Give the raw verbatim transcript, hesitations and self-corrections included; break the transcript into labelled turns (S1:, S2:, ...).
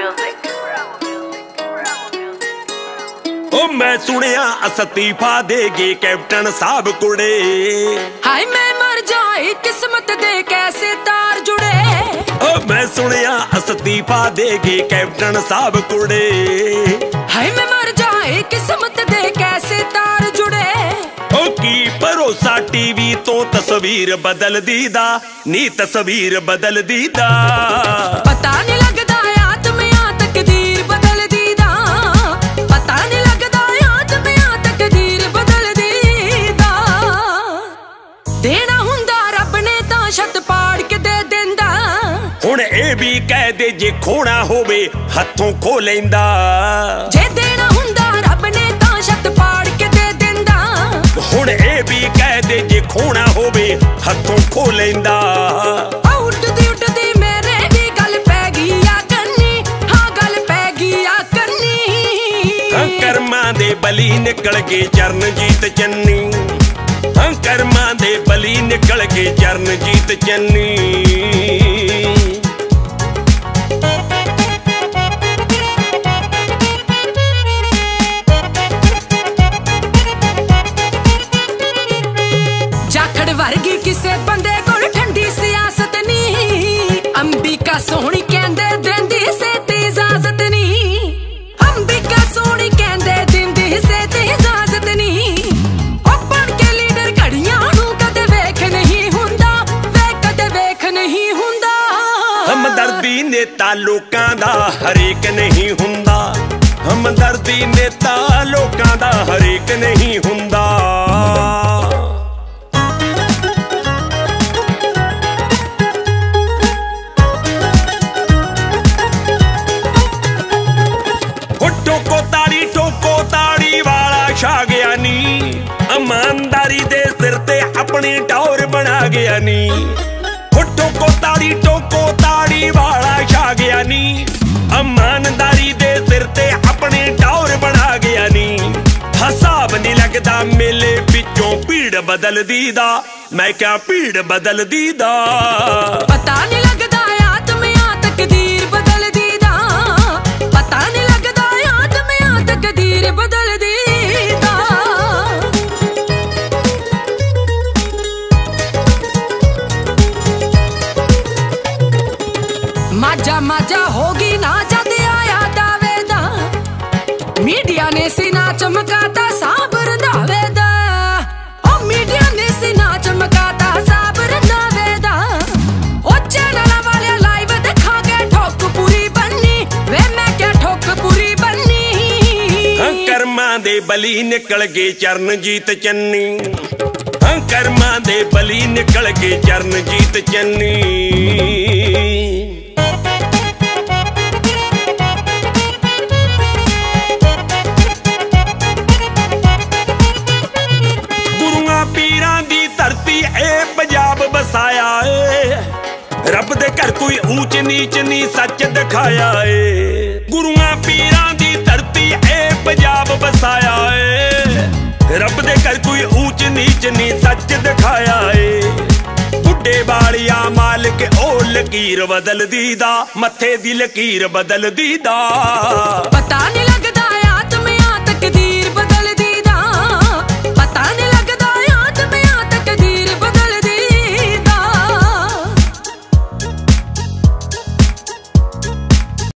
S1: ओ मैं सुनिया अस्तीफा देगे कैप्टन साहब कुड़े।
S2: हाय मैं मर जाए किस्मत दे कैसे तार जुड़े।
S1: ओ मैं सुनिया अस्तीफा देगे कैप्टन साहब कुड़े।
S2: हाय मैं मर जाए किस्मत दे कैसे तार जुड़े।
S1: ओ की भरोसा टीवी तो तस्वीर बदल दीदा नी तस्वीर बदल दीदा।
S2: पता नहीं लगदा याद में आ तकदीर बदल दीदा। पता नहीं लगदा याद में आ तकदीर बदल दीदा। देना हुंदा रब ने तां छत पाड़ के दे देंदा।
S1: हुण ए भी कह दे जे खोना होवे हथों खो लेंदा।
S2: जे देना हुंदा रब ने तां छत पाड़ के दे देंदा।
S1: हुण ए भी कह दे जे खोना होवे हथों खो लेंदा।
S2: उठदी उठदी मेरे भी गल पै गई आ करनी। हाँ गल पै गई आ करनी।
S1: कर्मां दे बली निकल के चरणजीत चन्नी। कर्मां दे बली निकल के चरणजीत चन्नी।
S2: जाखड़ वर्गी किसे बंदे कोल ठंडी सियासत नी। अंबिका सोहनी कहंदे देंदी से ते इजाजत नी। अंबिका सोहनी कहंदे देंदी से ते इजाजत नी। ओ बन के लीडर घड़ियां नू कदे वेख नहीं हुंदा। वे कदे वेख नहीं हुंदा।
S1: हमदर्दी नेता लोकां दा हरेक नहीं हुंदा। हमदर्दी नेता लोकां दा हरेक नहीं हुंदा। ठोको ताड़ी ठोको ताड़ी वाला छा गया नी। ईमानदारी दे सिर ते अपनी टौर बना गया नी। ठोको ताड़ी ठोको ताड़ी वाला छा गया नी। ईमानदारी दे सिर ते अपनी टौर बना गया नी। हिसाब नहीं लगदा मेले पिछों भीड़ बदल दीदा। मैं क्या भीड़ बदल दीदा।
S2: पता नहीं लगदा याद में आ तकदीर बदल दीदा। पता नहीं लगदा याद में आ तकदीर बदल दीदा। माजा माजा होगी ना जद आया दावेदा। मीडिया ने सीना चमकाता साब रंधावेदा। ओ मीडिया ने सीना चमकाता साब रंधावेदा। ओ चैनल वाले लाइव दिखा के ठोक पूरी बननी। वे मैं क्या ठोक पूरी बननी।
S1: कर्मां दे बली निकल गए चरणजीत चन्नी। कर्मां दे बली निकल गए चरणजीत चन्नी। पीरां दी धरती ए पंजाब बसाया ए। रब दे घर कोई ऊंच नीच नी सच दिखाया ए। गुरुआं पीरां दी धरती ए पंजाब बसाया ए। रब दे घर कोई ऊंच नीच नी सच दिखाया ए। बुड्ढे बालिया मालिक ओ लकीर बदल दीदा। मथे दी लकीर बदल दीदा।
S2: पता नहीं